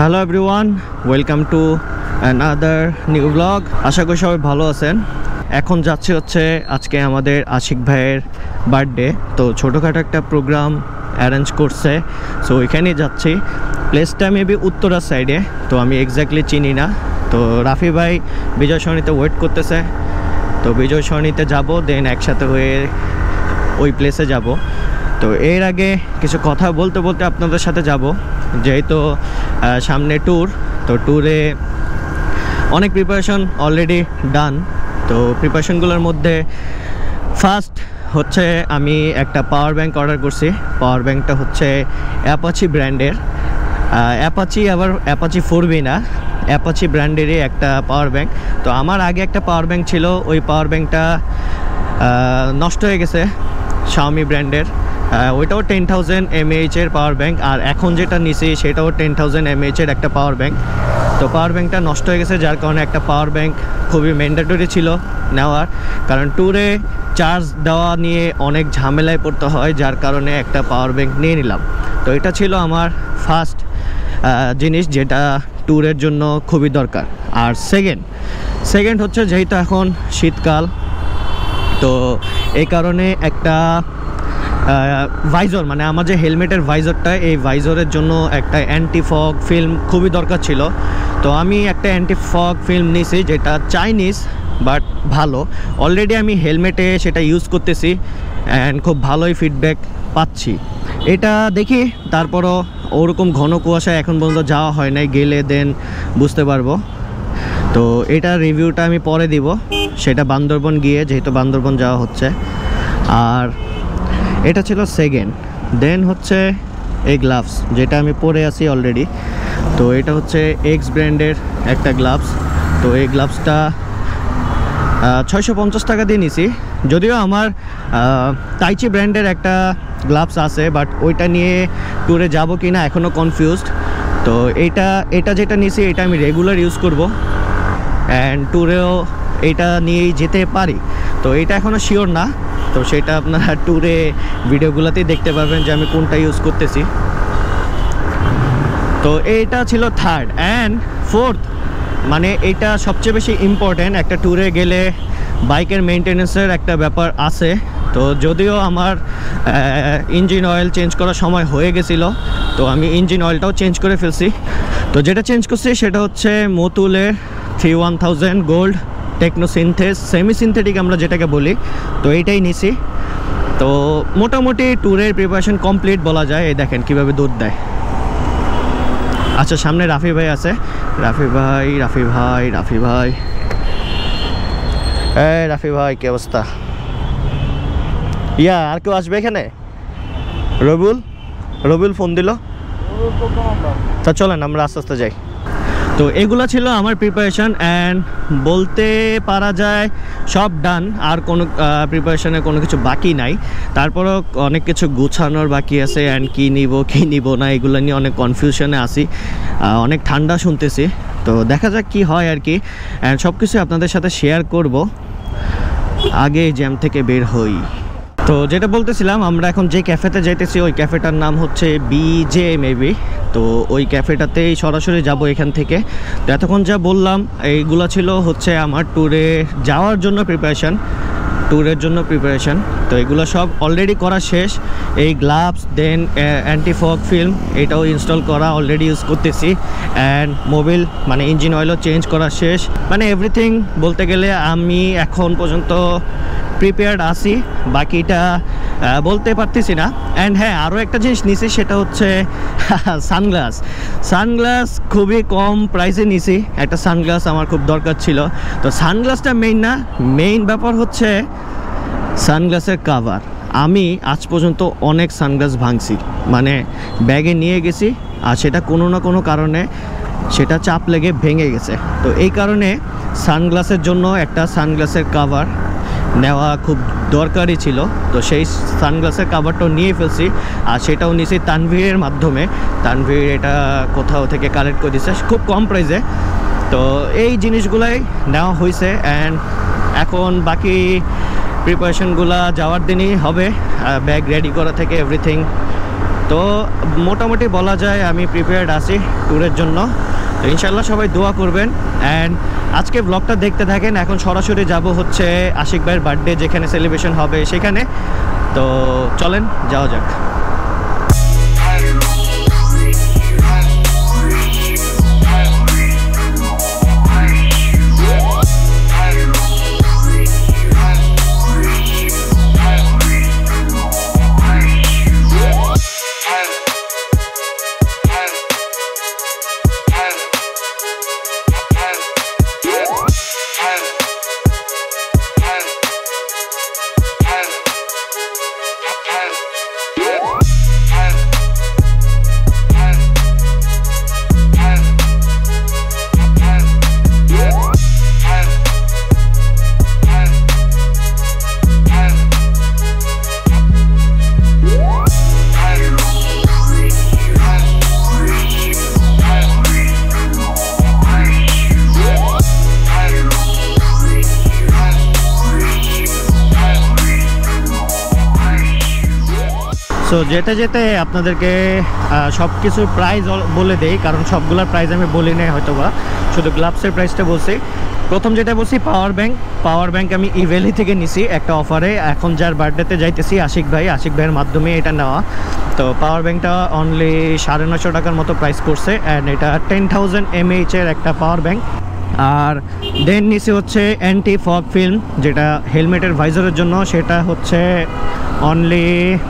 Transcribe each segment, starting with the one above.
Hello everyone, welcome to another new blog. আশা করি সবাই ভালো আছেন। এখন যাচ্ছি হচ্ছে আজকে আমাদের আশিক ভাইয়ের বার্থডে, তো ছোটোখাটো একটা প্রোগ্রাম অ্যারেঞ্জ করছে, সো ওইখানেই যাচ্ছি। প্লেসটা মেবি উত্তরার সাইডে, তো আমি এক্স্যাক্টলি চিনি না। তো রাফি ভাই বিজয় সরণিতে ওয়েট করতেছে, তো বিজয় সরণিতে যাব, দেন একসাথে হয়ে ওই প্লেসে যাব। তো এর আগে কিছু কথা বলতে বলতে আপনাদের সাথে যাব, যেহেতু সামনে ট্যুর, তো ট্যুরে অনেক প্রিপারেশন অলরেডি ডান। তো প্রিপারেশনগুলোর মধ্যে ফার্স্ট হচ্ছে আমি একটা পাওয়ার ব্যাংক অর্ডার করছি। পাওয়ার ব্যাংকটা হচ্ছে অ্যাপাচি ব্র্যান্ডের, অ্যাপাচি আবার অ্যাপাচি 4V না, অ্যাপাচি ব্র্যান্ডেরই একটা পাওয়ার ব্যাংক। তো আমার আগে একটা পাওয়ার ব্যাংক ছিল, ওই পাওয়ার ব্যাংকটা নষ্ট হয়ে গেছে, শাওমি ব্র্যান্ডের। ওইটাও 10,000 mAh এর পাওয়ার ব্যাংক, আর এখন যেটা নিছি সেটাও 10,000 mAh এর একটা পাওয়ার ব্যাংক। তো পাওয়ার ব্যাংকটা নষ্ট হয়ে গেছে, যার কারণে একটা পাওয়ার ব্যাংক খুবই ম্যান্ডেটরি ছিল নেওয়ার, কারণ ট্যুরে চার্জ দেওয়া নিয়ে অনেক ঝামেলায় পড়তে হয়, যার কারণে একটা পাওয়ার ব্যাংক নিয়ে নিলাম। তো এটা ছিল আমার ফার্স্ট জিনিস, যেটা ট্যুরের জন্য খুবই দরকার। আর সেকেন্ড হচ্ছে, যেহেতু এখন শীতকাল, তো এই কারণে একটা ভাইজর, মানে আমার যে হেলমেটের ভাইজরটা, এই ভাইজরের জন্য একটা অ্যান্টি ফগ ফিল্ম খুবই দরকার ছিল। তো আমি একটা অ্যান্টি ফগ ফিল্ম নিয়েছি, যেটা চাইনিজ বাট ভালো। অলরেডি আমি হেলমেটে সেটা ইউজ করতেছি অ্যান্ড খুব ভালোই ফিডব্যাক পাচ্ছি। এটা দেখি, তারপরও ওরকম ঘন কুয়াশা এখন পর্যন্ত যাওয়া হয় নাই, গেলে দেন বুঝতে পারবো। তো এটার রিভিউটা আমি পরে দিব, সেটা বান্দরবন গিয়ে, যেহেতু বান্দরবন যাওয়া হচ্ছে। আর এটা ছিল সেকেন্ড। দেন হচ্ছে এই গ্লাভস, যেটা আমি পরে আছি অলরেডি। তো এটা হচ্ছে এক্স ব্র্যান্ডের একটা গ্লাভস। তো এই গ্লাভসটা 650 টাকা দিয়ে নিছি। যদিও আমার তাইচি ব্র্যান্ডের একটা গ্লাভস আছে, বাট ওইটা নিয়ে ট্যুরে যাব কি না এখনও কনফিউজড। তো এটা যেটা নিছি, এটা আমি রেগুলার ইউজ করব অ্যান্ড ট্যুরেও এটা নিয়েই যেতে পারি। তো এটা এখনও শিওর না, তো সেটা আপনারা ট্যুরে ভিডিওগুলোতেই দেখতে পাবেন যে আমি কোনটা ইউজ করতেছি। তো এইটা ছিল থার্ড। অ্যান্ড ফোর্থ, মানে এটা সবচেয়ে বেশি ইম্পর্ট্যান্ট। একটা ট্যুরে গেলে বাইকের মেনটেন্যান্সের একটা ব্যাপার আছে। তো যদিও আমার ইঞ্জিন অয়েল চেঞ্জ করার সময় হয়ে গেছিলো, তো আমি ইঞ্জিন অয়েলটাও চেঞ্জ করে ফেলছি। তো যেটা চেঞ্জ করছি সেটা হচ্ছে মোতুলের 31,000 গোল্ড টেকনো সেমি সিনথেটিক আমরা যেটাকে বলি। তো এইটাই নিছি। তো মোটামুটি ট্যুরের প্রিপারেশন কমপ্লিট বলা যায়। এই দেখেন কীভাবে দুধ দেয়। আচ্ছা, সামনে রাফি ভাই আছে। রাফি ভাই এই রাফি ভাই, কী অবস্থা? আর কেউ আসবে এখানে? রবিউল ফোন দিল। তা চলেন আমরা আস্তে আস্তে যাই। তো এগুলো ছিল আমার প্রিপারেশান, অ্যান্ড বলতে পারা যায় সব ডান, আর কোনো প্রিপারেশানের কোনো কিছু বাকি নাই। তারপরও অনেক কিছু গুছানোর বাকি আছে, অ্যান্ড কী নিব না এগুলো নিয়ে অনেক কনফিউশনে আছি। অনেক ঠান্ডা শুনতেছি, তো দেখা যাক কি হয় আর কি। অ্যান্ড সব কিছু আপনাদের সাথে শেয়ার করব, আগে জ্যাম থেকে বের হই। তো যেটা বলতেছিলাম, আমরা এখন যে ক্যাফেতে যাইতেছি ওই ক্যাফেটার নাম হচ্ছে BJ মেবি। তো ওই ক্যাফেটাতেই সরাসরি যাব এখান থেকে। তো এতক্ষণ যা বললাম এইগুলো ছিল হচ্ছে আমার ট্যুরে যাওয়ার জন্য ট্যুরের জন্য প্রিপারেশান। তো এগুলো সব অলরেডি করা শেষ। এই gloves, then anti fog film, এটাও ইনস্টল করা, অলরেডি ইউজ করতেছি। অ্যান্ড মোবিল মানে ইঞ্জিন অয়েলও চেঞ্জ করা শেষ। মানে এভরিথিং বলতে গেলে আমি এখন পর্যন্ত প্রিপেয়ার্ড আছি, বাকিটা বলতে পারতেছি না। অ্যান্ড হ্যাঁ, আরও একটা জিনিস নিছি, সেটা হচ্ছে সানগ্লাস খুবই কম প্রাইসে নিছি। একটা সানগ্লাস আমার খুব দরকার ছিল। তো সানগ্লাসটা মেইন ব্যাপার হচ্ছে সানগ্লাসের কাভার। আমি আজ পর্যন্ত অনেক সানগ্লাস ভাঙছি, মানে ব্যাগে নিয়ে গেছি, আর সেটা কোনো না কোনো কারণে সেটা চাপ লেগে ভেঙে গেছে। তো এই কারণে সানগ্লাসের জন্য একটা সানগ্লাসের কাভার নেওয়া খুব দরকারই ছিল। তো সেই সানগ্লাসের কাভারটাও নিয়ে ফেলছি, আর সেটাও নিয়েছি তানভীরের মাধ্যমে। তানভীর এটা কোথাও থেকে কালেক্ট করে দিচ্ছে খুব কম প্রাইসে। তো এই জিনিসগুলাই নেওয়া হয়েছে, অ্যান্ড এখন বাকি প্রিপারেশনগুলো যাওয়ার দিনই হবে। ব্যাগ রেডি করা থেকে এভরিথিং তো মোটামুটি বলা যায় আমি প্রিপেয়ার্ড আছি ট্যুরের জন্য। তো ইনশাল্লাহ সবাই দোয়া করবেন। অ্যান্ড আজকে ব্লগটা দেখতে থাকেন। এখন সরাসরি যাব হচ্ছে আশিক ভাইয়ের বার্থডে যেখানে সেলিব্রেশন হবে সেখানে। তো চলেন যাওয়া যাক। তো যেতে যেতে আপনাদেরকে সব কিছুর প্রাইস বলে দেই, কারণ সবগুলোর প্রাইস আমি বলি নাই হয়তো বা, শুধু গ্লাভসের প্রাইসটা বলছি। প্রথম যেটা বলছি পাওয়ার ব্যাংক আমি ইভ্যালি থেকে নিছি একটা অফারে। এখন যার বার্থডেতে যাইতেছি আশিক ভাইয়ের মাধ্যমে এটা নেওয়া। তো পাওয়ার ব্যাংকটা অনলি 950 টাকার মতো প্রাইস করছে। অ্যান্ড এটা 10,000 mAh এর একটা পাওয়ার ব্যাংক। আর দেন নিচে হচ্ছে অ্যান্টি ফগ ফিল্ম, যেটা হেলমেটের ভাইজারের জন্য, সেটা হচ্ছে অনলি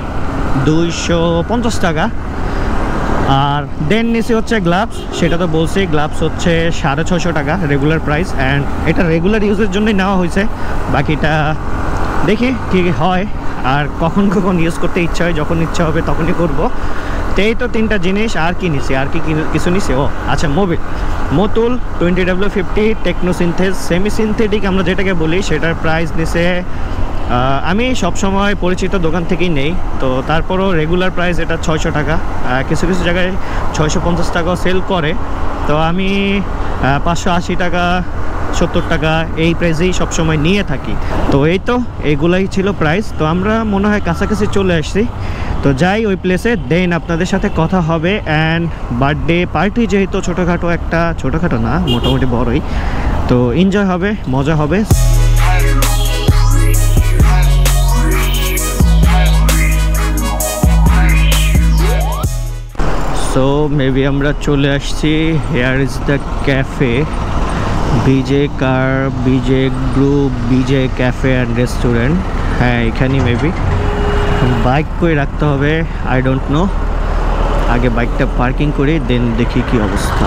250 টাকা। আর দেন নিচে হচ্ছে গ্লাভস, সেটা তো বলছি গ্লাভস হচ্ছে 650 টাকা রেগুলার প্রাইস। অ্যান্ড এটা রেগুলার ইউজের জন্যই নেওয়া হয়েছে, বাকিটা দেখি কী হয় আর কখন কখন ইউজ করতে ইচ্ছা হয়, যখন ইচ্ছা হবে তখনই করব। তো এই তো 3টা জিনিস। আর কি নিছি, আর কি কিছু নিছি? ও আচ্ছা, মোতুল 20W50 টেকনো সিনথেস সেমি সিনথেটিক আমরা যেটাকে বলি, সেটার প্রাইস নিছে, আমি সবসময় পরিচিত দোকান থেকেই নেই, তো তারপরও রেগুলার প্রাইস এটা 600 টাকা। কিছু কিছু জায়গায় 650 টাকাও সেল করে, তো আমি 580 টাকা 70 টাকা এই প্রাইসেই সবসময় নিয়ে থাকি। তো এই তো এইগুলাই ছিল প্রাইস। তো আমরা মনে হয় কাছাকাছি চলে আসছি, তো যাই ওই প্লেসে, দেন আপনাদের সাথে কথা হবে। অ্যান্ড বার্থডে পার্টি যেহেতু ছোটোখাটো না, মোটামুটি বড়ই, তো এনজয় হবে, মজা হবে। সো মেবি আমরা চলে আসছি, here is the cafe, BJ group, BJ cafe and restaurant. হ্যাঁ, এখানেই মেবি বাইক করে রাখতে হবে, আই ডোন্ট নো। আগে বাইকটা পার্কিং করি, দেন দেখি কি অবস্থা।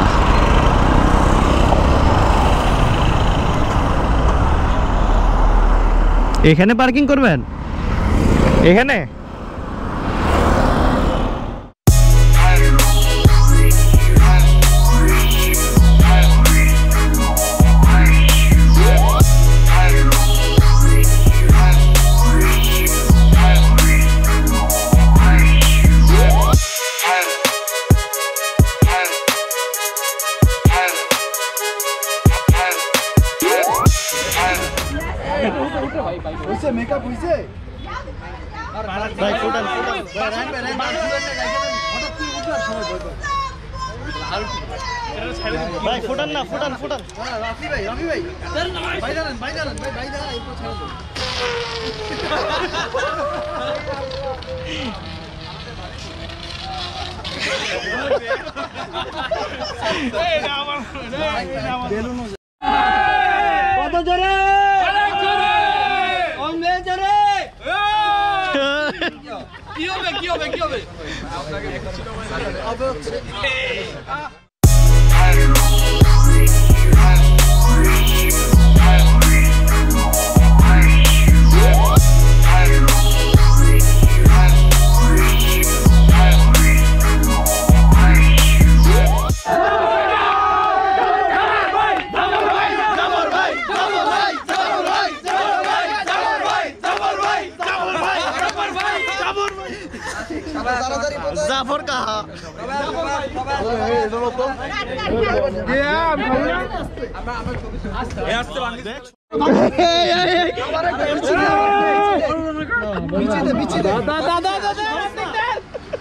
এখানে পার্কিং করবেন? এখানে ভাই ফুটান না, ফুটান রাফি ভাই কত জোরে কি হবে জাফর কাহা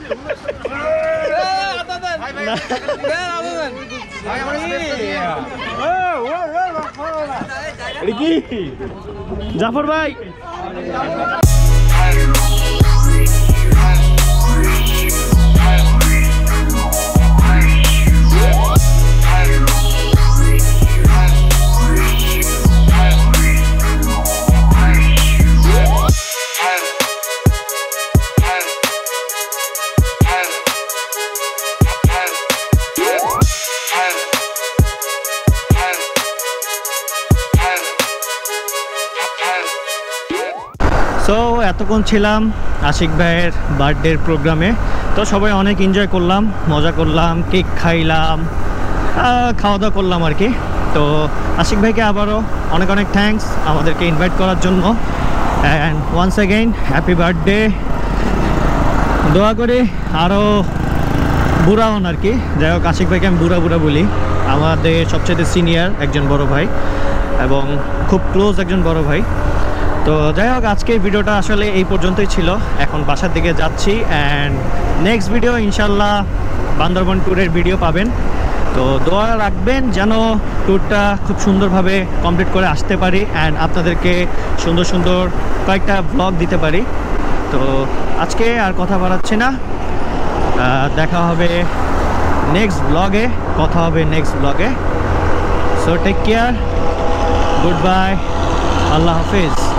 জাফর ভাই সো এতক্ষণ ছিলাম আশিক ভাইয়ের বার্থডের প্রোগ্রামে। তো সবাই অনেক এনজয় করলাম, মজা করলাম, কেক খাইলাম, খাওয়া দাওয়া করলাম আর কি। তো আশিক ভাইকে আবারও অনেক অনেক থ্যাঙ্কস আমাদেরকে ইনভাইট করার জন্য। And once again happy birthday. দোয়া করি আরও বুড়া হন আর কি। যাই হোক, আশিক ভাইকে আমি বুড়া বুড়া বলি, আমাদের সবচেয়ে সিনিয়র একজন বড় ভাই এবং খুব ক্লোজ একজন বড় ভাই। তো যাই হোক, আজকের ভিডিওটা আসলে এই পর্যন্তই ছিল। এখন বাসার দিকে যাচ্ছি অ্যান্ড নেক্সট ভিডিও ইনশাল্লাহ বান্দরবন ট্যুরের ভিডিও পাবেন। তো দোয়া রাখবেন যেন ট্যুরটা খুব সুন্দরভাবে কমপ্লিট করে আসতে পারি অ্যান্ড আপনাদেরকে সুন্দর সুন্দর কয়েকটা ব্লগ দিতে পারি। তো আজকে আর কথা বাড়াচ্ছি না, দেখা হবে নেক্সট ব্লগে, কথা হবে নেক্সট ব্লগে। So take care, goodbye, আল্লাহ হাফিজ।